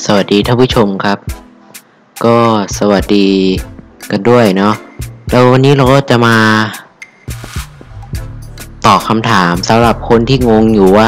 สวัสดีท่านผู้ชมครับก็สวัสดีกันด้วยเนาะแล้ววันนี้เราก็จะมาตอบคำถามสำหรับคนที่งงอยู่ว่า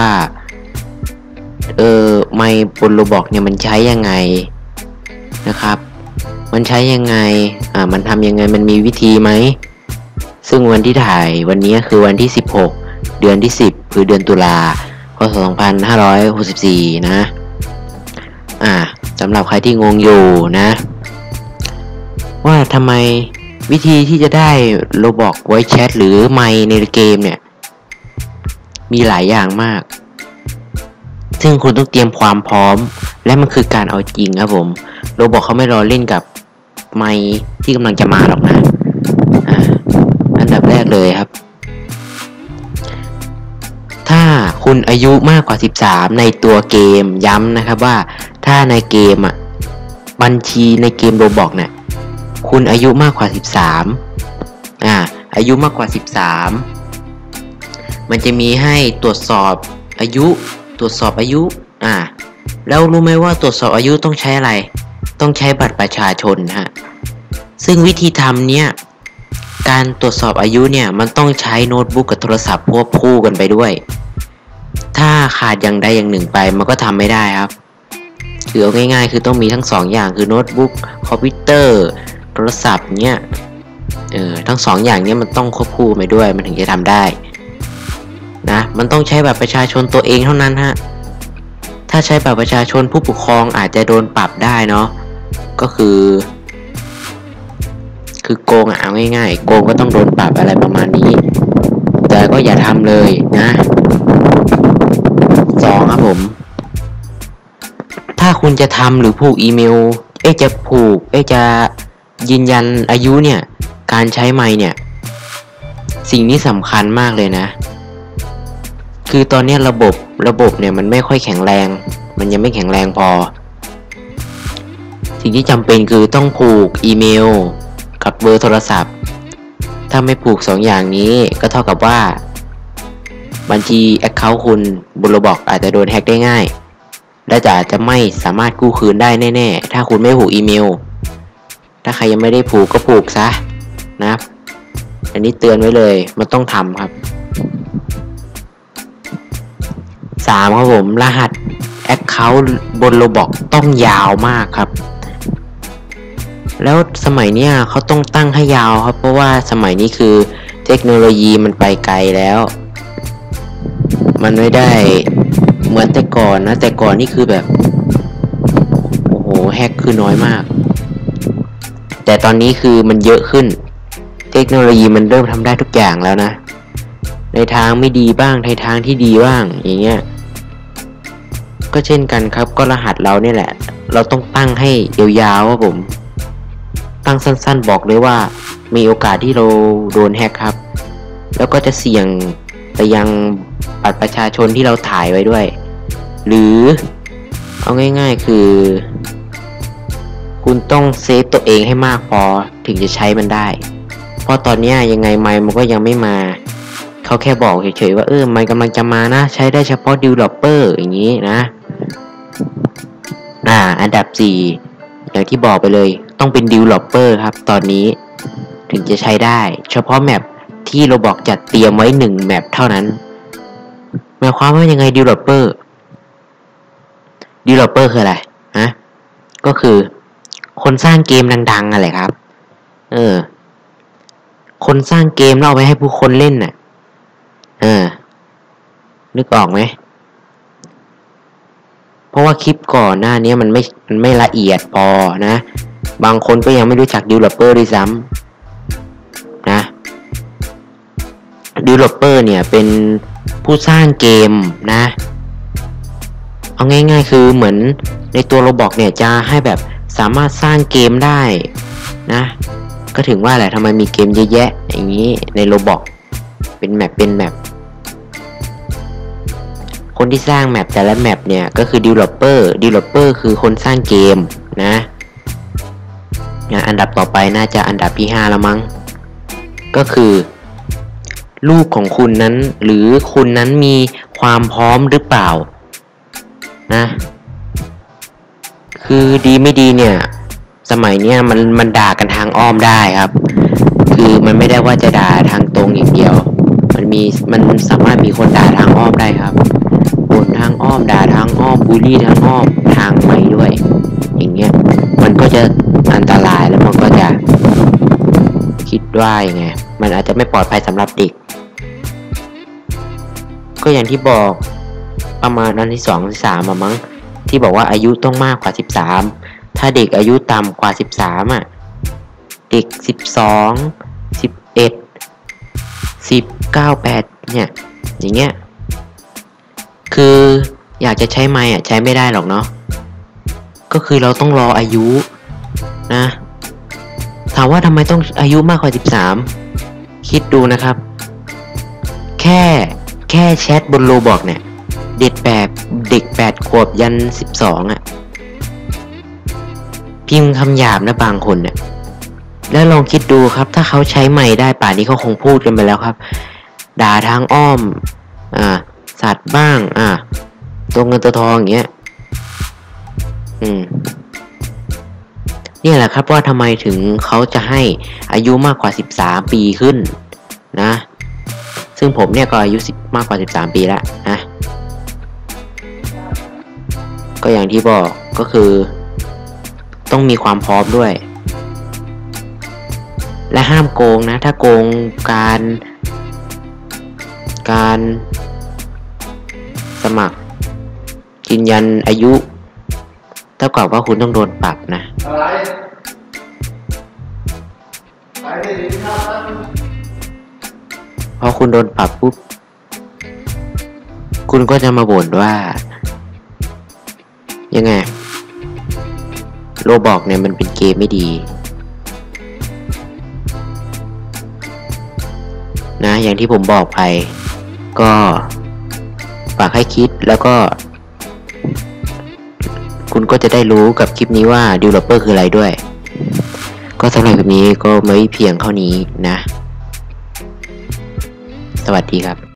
ไมค์บนโรบอกเนี่ยมันใช้ยังไงนะครับมันใช้ยังไงมันทำยังไงมันมีวิธีไหมซึ่งวันที่ถ่ายวันนี้คือวันที่16เดือนที่10คือเดือนตุลาคม2564นะสำหรับใครที่งงอยู่นะว่าทำไมวิธีที่จะได้โรบอกไว้แชทหรือไมค์ในเกมเนี่ยมีหลายอย่างมากซึ่งคุณต้องเตรียมความพร้อมและมันคือการเอาจริงครับผมโรบอกเขาไม่รอเล่นกับไมค์ที่กำลังจะมาหรอกนะอันดับแรกเลยครับถ้าคุณอายุมากกว่า13ในตัวเกมย้ำนะครับว่าถ้าในเกมบัญชีในเกมโรบอกเนี่ยคุณอายุมากกว่า13อายุมากกว่า13มันจะมีให้ตรวจสอบอายุแล้วรู้ไหมว่าตรวจสอบอายุต้องใช้อะไรต้องใช้บัตรประชาชนฮะซึ่งวิธีทำเนี่ยการตรวจสอบอายุเนี่ยมันต้องใช้โน้ตบุ๊กกับโทรศัพท์ควบคู่กันไปด้วยถ้าขาดอย่างใดอย่างหนึ่งไปมันก็ทำไม่ได้ครับคือเอาง่ายๆคือต้องมีทั้งสองอย่างคือโน้ตบุ๊กคอมพิวเตอร์โทรศัพท์เนี่ยทั้งสองอย่างนี้มันต้องควบคู่ไปด้วยมันถึงจะทำได้นะมันต้องใช้บัตรประชาชนตัวเองเท่านั้นฮะถ้าใช้บัตรประชาชนผู้ปกครองอาจจะโดนปรับได้เนาะก็คือโกงเอาง่ายๆโกงก็ต้องโดนปรับอะไรประมาณนี้แต่ก็อย่าทำเลยนะ2ครับผมถ้าคุณจะทำหรือผูกอีเมลจะยืนยันอายุเนี่ยการใช้ไมค์เนี่ยสิ่งนี้สำคัญมากเลยนะคือตอนนี้ระบบเนี่ยมันไม่ค่อยแข็งแรงมันยังไม่แข็งแรงพอสิ่งที่จำเป็นคือต้องผูกอีเมลกับเบอร์โทรศัพท์ถ้าไม่ผูก2อย่างนี้ก็เท่ากับว่าบัญชี Account คุณบนโรบอกอาจจะโดนแฮ็กได้ง่ายและอาจจะไม่สามารถกู้คืนได้แน่ๆถ้าคุณไม่ผูกอีเมลถ้าใครยังไม่ได้ผูกก็ผูกซะนะครับอันนี้เตือนไว้เลยมันต้องทำครับ3ครับผมรหัส Account บนโรบอกต้องยาวมากครับแล้วสมัยเนี้ยเขาต้องตั้งให้ยาวครับเพราะว่าสมัยนี้คือเทคโนโลยีมันไปไกลแล้วมันไม่ได้เหมือนแต่ก่อนนะแต่ก่อนนี่คือแบบโอ้โหแฮกคือน้อยมากแต่ตอนนี้คือมันเยอะขึ้นเทคโนโลยีมันเริ่มทำได้ทุกอย่างแล้วนะในทางไม่ดีบ้างในทางที่ดีบ้างอย่างเงี้ยก็เช่นกันครับก็รหัสเราเนี่ยแหละเราต้องตั้งให้ยาวๆครับผมตั้งสั้นๆบอกเลยว่ามีโอกาสที่เราโดนแฮกครับแล้วก็จะเสี่ยงไปยังบัตรประชาชนที่เราถ่ายไว้ด้วยหรือเอาง่ายๆคือคุณต้องเซฟตัวเองให้มากพอถึงจะใช้มันได้เพราะตอนนี้ยังไงไมค์มันก็ยังไม่มาเขาแค่บอกเฉยๆว่าไมค์กำลังจะมานะใช้ได้เฉพาะ developer อย่างนี้นะอันดับ4อย่างที่บอกไปเลยต้องเป็น developer ครับตอนนี้ถึงจะใช้ได้เฉพาะแมปที่เราบอกจัดเตรียมไว้1แมปเท่านั้นหมายความว่ายังไง developer คืออะไรก็คือคนสร้างเกมดังๆอะไรครับคนสร้างเกมเราเอาไปให้ผู้คนเล่นน่ะนึกออกไหมเพราะว่าคลิปก่อนหน้านี้มันไม่ละเอียดพอนะบางคนก็ยังไม่รู้จัก developer ด้วยซ้ำนะ developer เนี่ยเป็นผู้สร้างเกมนะเอาง่ายๆคือเหมือนในตัวโรบอกเนี่ยจะให้แบบสามารถสร้างเกมได้นะก็ถึงว่าแหละทำไมมีเกมเยอะแยะอย่างนี้ในโรบอกเป็นแมปคนที่สร้างแมปแต่ละแมปเนี่ยก็คือ developer คือคนสร้างเกมนะอันดับต่อไปน่าจะอันดับที่5แล้วมั้งก็คือลูกของคุณนั้นหรือคุณนั้นมีความพร้อมหรือเปล่านะคือดีไม่ดีเนี่ยสมัยเนี้ยมันด่ากันทางอ้อมได้ครับคือมันไม่ได้ว่าจะด่าทางตรงอย่างเดียวมันสามารถมีคนด่าทางอ้อมได้ครับบ่นทางอ้อมด่าทางอ้อมบูลลี่ทางอ้อมทางไม่ด้วยอย่างเงี้ยมันก็จะอันตรายแล้วมันก็จะคิดว่ายังไงมันอาจจะไม่ปลอดภัยสำหรับเด็กก็อย่างที่บอกประมาณนั้นที่2ที่3มั้งที่บอกว่าอายุต้องมากกว่า13ถ้าเด็กอายุต่ำกว่า13เด็ก12 11 10 9 8เนี่ยอย่างเงี้ยคืออยากจะใช้ไมค์ใช้ไม่ได้หรอกเนาะก็คือเราต้องรออายุนะถามว่าทำไมต้องอายุมากกว่า13คิดดูนะครับแค่แชทบนโรบอกเนี่ยเด็ก8 ขวบยัน12พิมพ์คำหยาบนะบางคนเนี่ยแล้วลองคิดดูครับถ้าเขาใช้ไมค์ได้ป่านนี้เขาคงพูดกันไปแล้วครับด่าทางอ้อมสัตว์บ้างตัวเงินตัวทองอย่างเงี้ยนี่แหละครับว่าทำไมถึงเขาจะให้อายุมากกว่า13ปีขึ้นนะซึ่งผมเนี่ยก็อายุมากกว่า13ปีแล้วนะก็อย่างที่บอกก็คือต้องมีความพร้อมด้วยและห้ามโกงนะถ้าโกงการสมัครยืนยันอายุเท่ากับว่าคุณต้องโดนปรับนะพอคุณโดนปรับปุ๊บคุณก็จะมาบ่นว่ายังไงโรบอกเนี่ยมันเป็นเกมไม่ดีนะอย่างที่ผมบอกไปก็ฝากให้คิดแล้วก็คุณก็จะได้รู้กับคลิปนี้ว่า developer คืออะไรด้วยก็สำหรับคลิปนี้ก็ไม่เพียงเท่านี้นะสวัสดีครับ